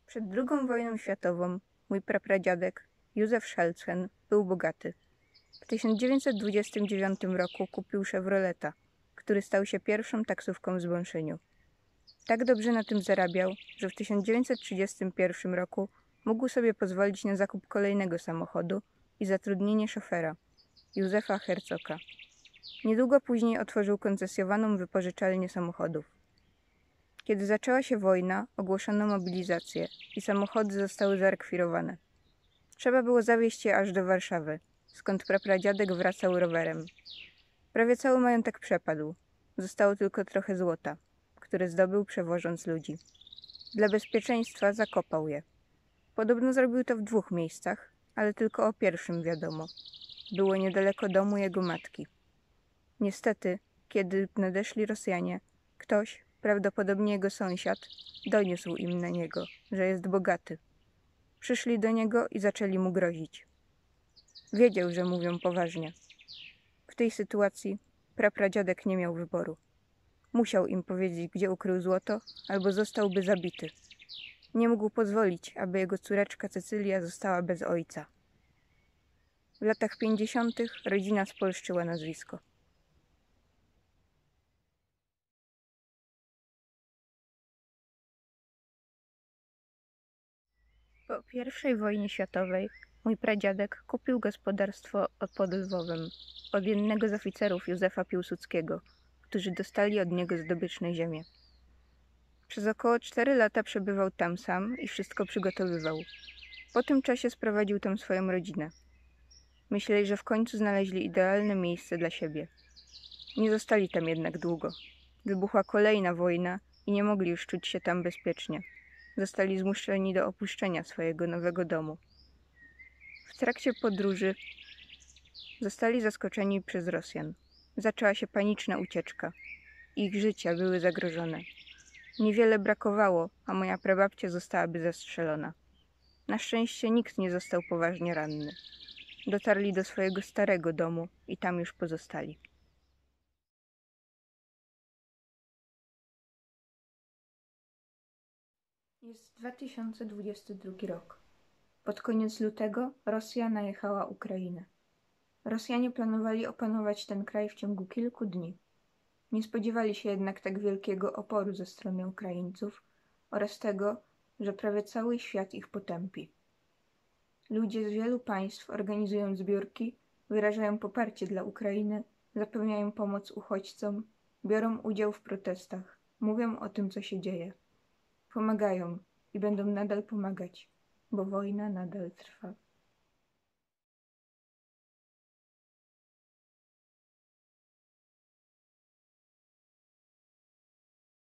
Przed II wojną światową mój prapradziadek, Józef Scheltzen, był bogaty. W 1929 roku kupił Chevroleta, który stał się pierwszą taksówką w Zbąszyniu. Tak dobrze na tym zarabiał, że w 1931 roku mógł sobie pozwolić na zakup kolejnego samochodu i zatrudnienie szofera, Józefa Hercoka. Niedługo później otworzył koncesjowaną wypożyczalnię samochodów. Kiedy zaczęła się wojna, ogłoszono mobilizację i samochody zostały zarekwirowane. Trzeba było zawieźć je aż do Warszawy, skąd prapradziadek wracał rowerem. Prawie cały majątek przepadł. Zostało tylko trochę złota, które zdobył przewożąc ludzi. Dla bezpieczeństwa zakopał je. Podobno zrobił to w 2 miejscach, ale tylko o pierwszym wiadomo. Było niedaleko domu jego matki. Niestety, kiedy nadeszli Rosjanie, ktoś, prawdopodobnie jego sąsiad, doniósł im na niego, że jest bogaty. Przyszli do niego i zaczęli mu grozić. Wiedział, że mówią poważnie. W tej sytuacji prapradziadek nie miał wyboru. Musiał im powiedzieć, gdzie ukrył złoto, albo zostałby zabity. Nie mógł pozwolić, aby jego córeczka Cecylia została bez ojca. W latach 50. rodzina spolszczyła nazwisko. Po I wojnie światowej mój pradziadek kupił gospodarstwo pod Lwowem od jednego z oficerów Józefa Piłsudskiego, którzy dostali od niego zdobyczne ziemię. Przez około 4 lata przebywał tam sam i wszystko przygotowywał. Po tym czasie sprowadził tam swoją rodzinę. Myśleli, że w końcu znaleźli idealne miejsce dla siebie. Nie zostali tam jednak długo. Wybuchła kolejna wojna i nie mogli już czuć się tam bezpiecznie. Zostali zmuszeni do opuszczenia swojego nowego domu. W trakcie podróży zostali zaskoczeni przez Rosjan. Zaczęła się paniczna ucieczka. Ich życia były zagrożone. Niewiele brakowało, a moja prababcia zostałaby zastrzelona. Na szczęście nikt nie został poważnie ranny. Dotarli do swojego starego domu i tam już pozostali. Jest 2022 rok. Pod koniec lutego Rosja najechała Ukrainę. Rosjanie planowali opanować ten kraj w ciągu kilku dni. Nie spodziewali się jednak tak wielkiego oporu ze strony Ukraińców oraz tego, że prawie cały świat ich potępi. Ludzie z wielu państw organizują zbiórki, wyrażają poparcie dla Ukrainy, zapewniają pomoc uchodźcom, biorą udział w protestach, mówią o tym, co się dzieje. Pomagają i będą nadal pomagać, bo wojna nadal trwa.